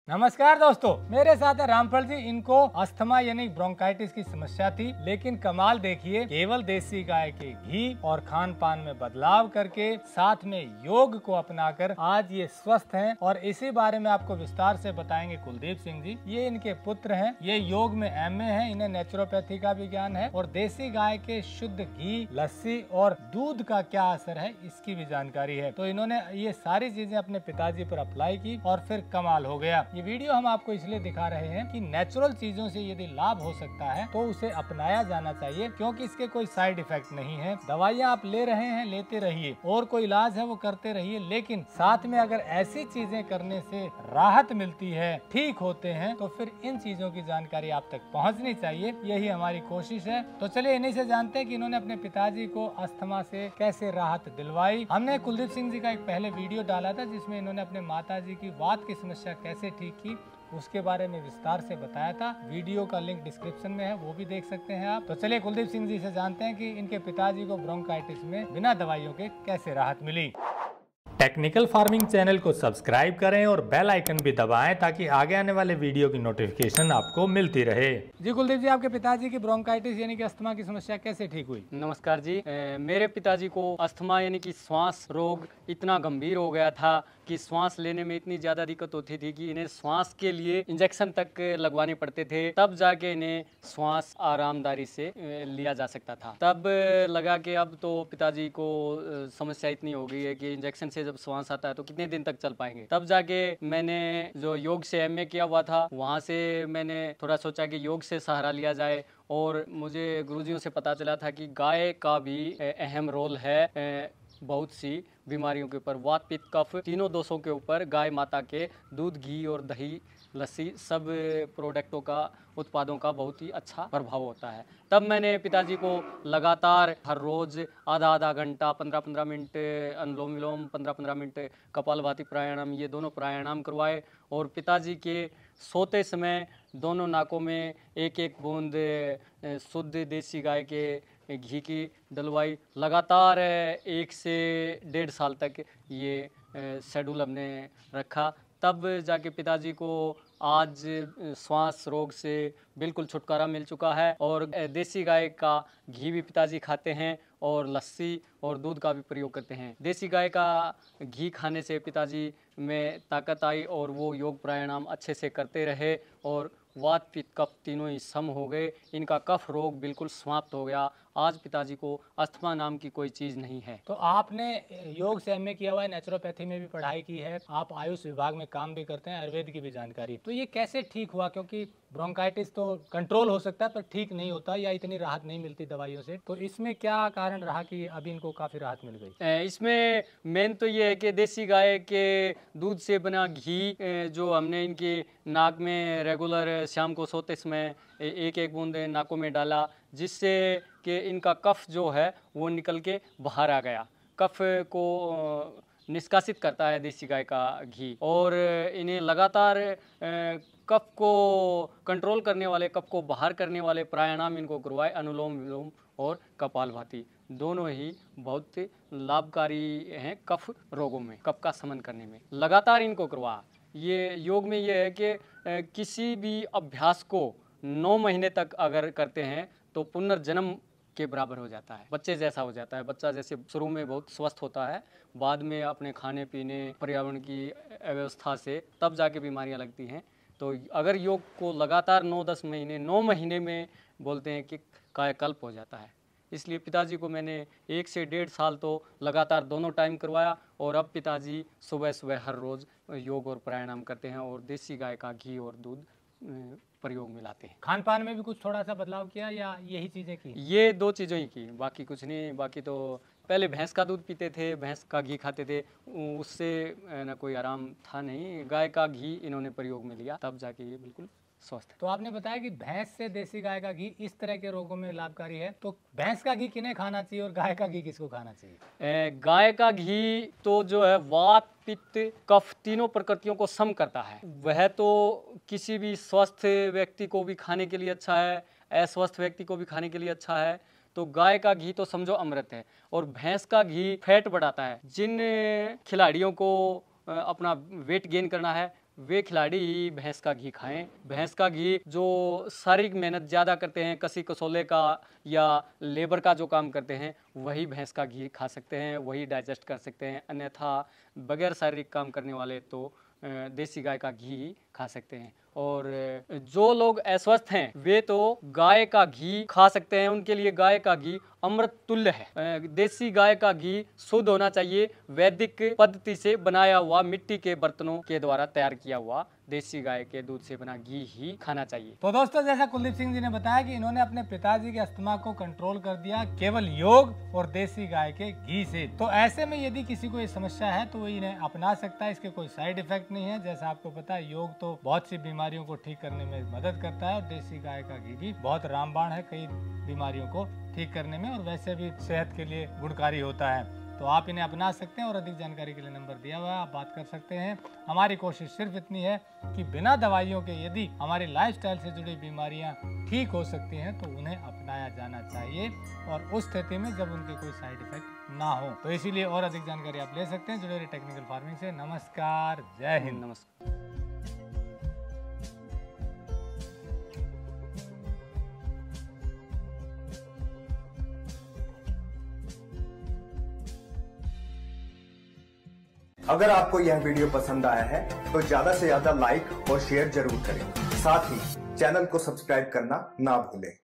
नमस्कार दोस्तों, मेरे साथ है रामफल जी। इनको अस्थमा यानी ब्रोंकाइटिस की समस्या थी, लेकिन कमाल देखिए, केवल देसी गाय के घी और खान पान में बदलाव करके साथ में योग को अपनाकर आज ये स्वस्थ हैं। और इसी बारे में आपको विस्तार से बताएंगे कुलदीप सिंह जी। ये इनके पुत्र हैं, ये योग में एमए हैं, इन्हें नेचुरोपैथी का भी ज्ञान है और देसी गाय के शुद्ध घी, लस्सी और दूध का क्या असर है इसकी भी जानकारी है। तो इन्होंने ये सारी चीजें अपने पिताजी पर अप्लाई की और फिर कमाल हो गया। ये वीडियो हम आपको इसलिए दिखा रहे हैं कि नेचुरल चीजों से यदि लाभ हो सकता है तो उसे अपनाया जाना चाहिए, क्योंकि इसके कोई साइड इफेक्ट नहीं है। दवाइयाँ आप ले रहे हैं, लेते रहिए, और कोई इलाज है वो करते रहिए, लेकिन साथ में अगर ऐसी चीजें करने से राहत मिलती है, ठीक होते हैं, तो फिर इन चीजों की जानकारी आप तक पहुंचनी चाहिए। यही हमारी कोशिश है। तो चलिए इन्हीं से जानते हैं कि इन्होंने अपने पिताजी को अस्थमा से कैसे राहत दिलवाई। हमने कुलदीप सिंह जी का एक पहले वीडियो डाला था जिसमें इन्होंने अपने माताजी की वात की समस्या कैसे ठीक की उसके बारे में विस्तार से बताया था। वीडियो का लिंक डिस्क्रिप्शन में है, वो भी देख सकते हैं आप। तो चलिए कुलदीप सिंह जी से जानते हैं कि इनके पिताजी को ब्रोंकाइटिस में बिना दवाइयों के कैसे राहत मिली। टेक्निकल फार्मिंग चैनल को सब्सक्राइब करें और बेल आइकन भी दबाएं ताकि आगे आने वाले वीडियो की नोटिफिकेशन आपको मिलती रहे। जी कुलदीप जी, आपके पिताजी की ब्रोंकाइटिस यानी कि अस्थमा की समस्या कैसे ठीक हुई? नमस्कार जी। मेरे पिताजी को अस्थमा यानी कि श्वास रोग इतना गंभीर हो गया था कि श्वास लेने में इतनी ज़्यादा दिक्कत होती थी कि इन्हें श्वास के लिए इंजेक्शन तक लगवाने पड़ते थे, तब जाके इन्हें श्वास आरामदारी से लिया जा सकता था। तब लगा कि अब तो पिताजी को समस्या इतनी हो गई है कि इंजेक्शन से जब श्वास आता है तो कितने दिन तक चल पाएंगे। तब जाके मैंने जो योग से एमए किया हुआ था, वहाँ से मैंने थोड़ा सोचा कि योग से सहारा लिया जाए, और मुझे गुरुजियों से पता चला था कि गाय का भी अहम रोल है बहुत सी बीमारियों के ऊपर, वात पित्त कफ तीनों दोषों के ऊपर गाय माता के दूध, घी और दही, लस्सी सब प्रोडक्टों का, उत्पादों का बहुत ही अच्छा प्रभाव होता है। तब मैंने पिताजी को लगातार हर रोज़ आधा आधा घंटा 15-15 मिनट अनुलोम विलोम, 15-15 मिनट कपालभाति प्राणायाम, ये दोनों प्राणायाम करवाए। और पिताजी के सोते समय दोनों नाकों में एक एक बूंद शुद्ध देसी गाय के घी की डलवाई। लगातार 1 से 1.5 साल तक ये शेड्यूल हमने रखा। तब जाके पिताजी को आज श्वास रोग से बिल्कुल छुटकारा मिल चुका है, और देसी गाय का घी भी पिताजी खाते हैं और लस्सी और दूध का भी प्रयोग करते हैं। देसी गाय का घी खाने से पिताजी में ताकत आई और वो योग प्राणायाम अच्छे से करते रहे, और वात पित्त कफ तीनों ही सम हो गए। इनका कफ रोग बिल्कुल समाप्त हो गया। आज पिताजी को अस्थमा नाम की कोई चीज़ नहीं है। तो आपने योग से एमए किया हुआ है, नेचुरोपैथी में भी पढ़ाई की है, आप आयुष विभाग में काम भी करते हैं, आयुर्वेद की भी जानकारी, तो ये कैसे ठीक हुआ? क्योंकि ब्रोंकाइटिस तो कंट्रोल हो सकता है पर ठीक नहीं होता, या इतनी राहत नहीं मिलती दवाइयों से, तो इसमें क्या कारण रहा कि अभी इनको काफ़ी राहत मिल गई? इसमें मेन तो ये है कि देसी गाय के दूध से बना घी जो हमने इनके नाक में रेगुलर शाम को सोते समय एक एक बूंद नाकों में डाला, जिससे कि इनका कफ जो है वो निकल के बाहर आ गया। कफ को निष्कासित करता है देसी गाय का घी, और इन्हें लगातार कफ को कंट्रोल करने वाले, कफ को बाहर करने वाले प्राणायाम इनको करवाए, अनुलोम विलोम और कपालभाति, दोनों ही बहुत लाभकारी हैं कफ रोगों में, कफ का शमन करने में। लगातार इनको करवा। ये योग में ये है कि किसी भी अभ्यास को 9 महीने तक अगर करते हैं तो पुनर्जन्म के बराबर हो जाता है, बच्चे जैसा हो जाता है। बच्चा जैसे शुरू में बहुत स्वस्थ होता है, बाद में अपने खाने पीने, पर्यावरण की अव्यवस्था से तब जाके बीमारियां लगती हैं। तो अगर योग को लगातार 9-10 महीने, 9 महीने में बोलते हैं कि कायाकल्प हो जाता है। इसलिए पिताजी को मैंने 1 से 1.5 साल तो लगातार दोनों टाइम करवाया, और अब पिताजी सुबह सुबह हर रोज़ योग और प्राणायाम करते हैं और देसी गाय का घी और दूध प्रयोग में लाते हैं। खान पान में भी कुछ थोड़ा सा बदलाव किया या यही चीज़ें की? ये 2 चीज़ों ही की, बाकी कुछ नहीं। बाकी तो पहले भैंस का दूध पीते थे, भैंस का घी खाते थे, उससे ना कोई आराम था नहीं। गाय का घी इन्होंने प्रयोग में लिया, तब जाके ये बिल्कुल स्वस्थ है। तो आपने बताया कि भैंस से देसी गाय का घी इस तरह के रोगों में लाभकारी है, तो भैंस का घी किन्हें खाना चाहिए और गाय का घी किसको खाना चाहिए? गाय का घी तो जो है वात पित्त कफ तीनों प्रकृतियों को सम करता है। वह तो किसी भी स्वस्थ व्यक्ति को भी खाने के लिए अच्छा है, अस्वस्थ व्यक्ति को भी खाने के लिए अच्छा है। तो गाय का घी तो समझो अमृत है, और भैंस का घी फैट बढ़ाता है। जिन खिलाड़ियों को अपना वेट गेन करना है, वे खिलाड़ी भैंस का घी खाएं। भैंस का घी जो शारीरिक मेहनत ज़्यादा करते हैं, कसी कसौले का या लेबर का जो काम करते हैं, वही भैंस का घी खा सकते हैं, वही डाइजेस्ट कर सकते हैं। अन्यथा बगैर शारीरिक काम करने वाले तो देसी गाय का घी खा सकते हैं। और जो लोग अस्वस्थ हैं वे तो गाय का घी खा सकते हैं, उनके लिए गाय का घी अमृत तुल्य है। देसी गाय का घी शुद्ध होना चाहिए, वैदिक पद्धति से बनाया हुआ, मिट्टी के बर्तनों के द्वारा तैयार किया हुआ देसी गाय के दूध से बना घी ही खाना चाहिए। तो दोस्तों, जैसा कुलदीप सिंह जी ने बताया कि इन्होंने अपने पिताजी के अस्थमा को कंट्रोल कर दिया केवल योग और देसी गाय के घी से। तो ऐसे में यदि किसी को ये समस्या है तो वो इन्हें अपना सकता है, इसके कोई साइड इफेक्ट नहीं है। जैसा आपको पता है, योग तो बहुत सी बीमारियों को ठीक करने में मदद करता है और देसी गाय का घी भी बहुत रामबाण है कई बीमारियों को ठीक करने में, और वैसे भी सेहत के लिए गुणकारी होता है। तो आप इन्हें अपना सकते हैं और अधिक जानकारी के लिए नंबर दिया हुआ है, आप बात कर सकते हैं। हमारी कोशिश सिर्फ इतनी है कि बिना दवाइयों के यदि हमारी लाइफस्टाइल से जुड़ी बीमारियां ठीक हो सकती हैं तो उन्हें अपनाया जाना चाहिए, और उस स्थिति में जब उनके कोई साइड इफेक्ट ना हो। तो इसीलिए और अधिक जानकारी आप ले सकते हैं जुड़े रहिए टेक्निकल फार्मिंग से। नमस्कार, जय हिंद। नमस्कार। अगर आपको यह वीडियो पसंद आया है तो ज्यादा से ज्यादा लाइक और शेयर जरूर करें। साथ ही चैनल को सब्सक्राइब करना ना भूलें।